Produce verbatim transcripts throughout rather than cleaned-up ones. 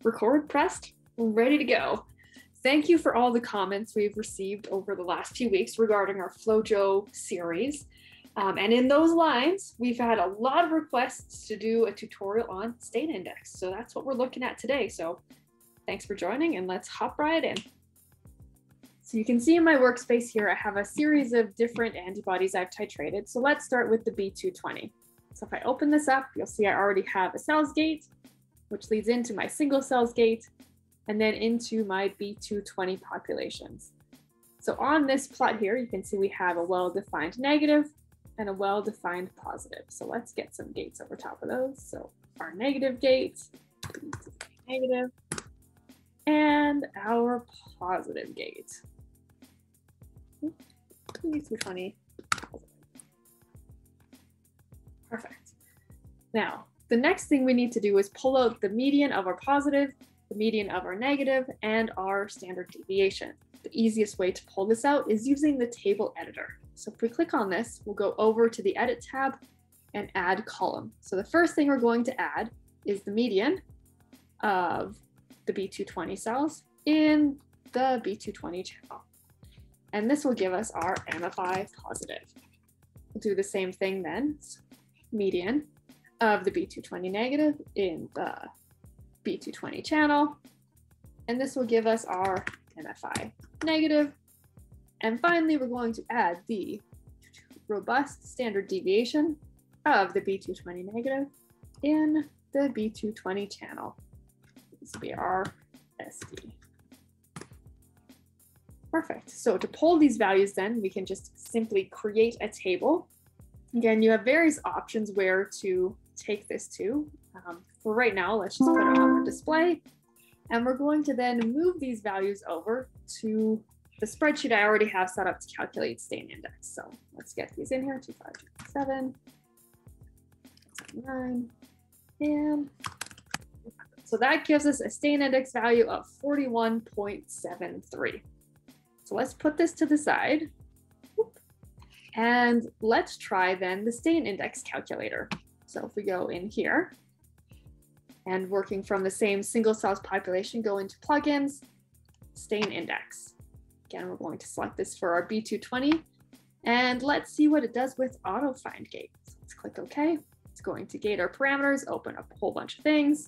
record pressed, ready to go. Thank you for all the comments we've received over the last few weeks regarding our FlowJo series. Um, and in those lines, we've had a lot of requests to do a tutorial on stain index. So that's what we're looking at today. So thanks for joining, and let's hop right in. So you can see in my workspace here, I have a series of different antibodies I've titrated. So let's start with the B two twenty. So if I open this up, you'll see I already have a cells gate, which leads into my single cells gate, and then into my B two twenty populations. So on this plot here, you can see we have a well-defined negative and a well-defined positive. So let's get some gates over top of those. So our negative gate, negative, and our positive gate. B two twenty. Perfect. Now, the next thing we need to do is pull out the median of our positive, the median of our negative, and our standard deviation. The easiest way to pull this out is using the table editor. So if we click on this, we'll go over to the edit tab and add column. So the first thing we're going to add is the median of the B two twenty cells in the B two twenty channel. And this will give us our M F I positive. We'll do the same thing then, median of the B two twenty negative in the B two twenty channel. And this will give us our M F I negative. And finally, we're going to add the robust standard deviation of the B two twenty negative in the B two twenty channel. This will be our S D. Perfect. So to pull these values then, we can just simply create a table. Again, you have various options where to take this to. Um, for right now, let's just put it on the display. And we're going to then move these values over to the spreadsheet I already have set up to calculate stain index. So let's get these in here, two five two seven, nine, and so that gives us a stain index value of forty-one point seven three. So let's put this to the side. And let's try then the stain index calculator. So if we go in here and working from the same single cells population, go into plugins, stain index. Again, we're going to select this for our B two twenty, and let's see what it does with auto find gate. So let's click OK. It's going to gate our parameters, open up a whole bunch of things.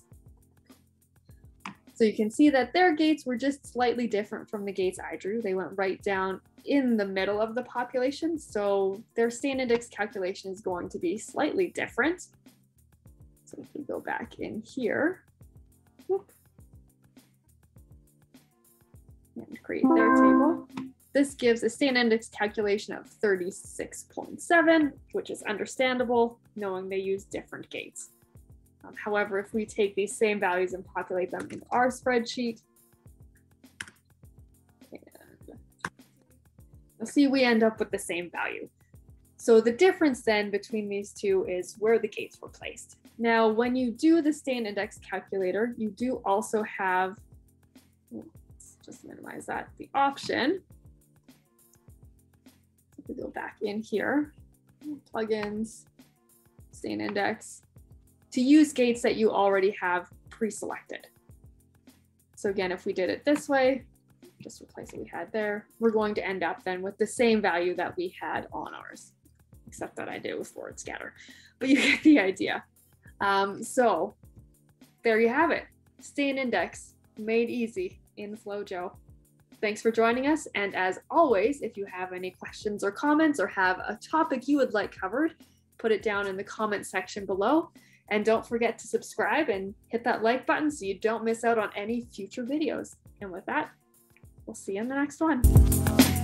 So you can see that their gates were just slightly different from the gates I drew. They went right down in the middle of the population. So their stain index calculation is going to be slightly different. So if we go back in here, whoop, and create their table, this gives a stain index calculation of thirty-six point seven, which is understandable knowing they use different gates. Um, however, if we take these same values and populate them in our spreadsheet, and you'll see we end up with the same value. So the difference then between these two is where the gates were placed. Now, when you do the stain index calculator, you do also have, let's just minimize that, the option. If we go back in here, plugins, stain index, to use gates that you already have pre-selected. So again, if we did it this way, just replace what we had there, we're going to end up then with the same value that we had on ours, except that I did it with forward scatter, but you get the idea. Um, so there you have it, stain index made easy in FlowJo. Thanks for joining us. And as always, if you have any questions or comments or have a topic you would like covered, put it down in the comment section below. And don't forget to subscribe and hit that like button so you don't miss out on any future videos. And with that, we'll see you in the next one.